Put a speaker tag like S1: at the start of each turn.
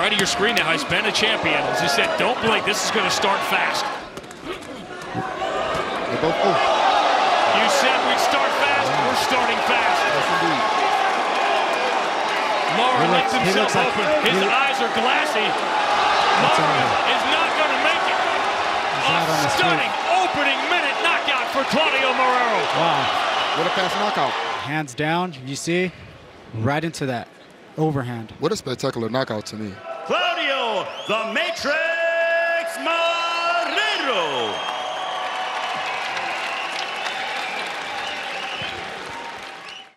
S1: right of your screen now. He's been a champion. As he said, don't blink. This is going to start fast. You said we'd start fast. We're starting fast.
S2: Yes, indeed.
S1: Lara lets himself open. His eyes are glassy. Lara is not going to make it. A stunning opening minute knockout for Claudio Marrero.
S3: Wow.
S2: What a fast knockout.
S3: Hands down, you see, right into that overhand.
S2: What a spectacular knockout to me.
S4: Claudio, the Matrix Marrero.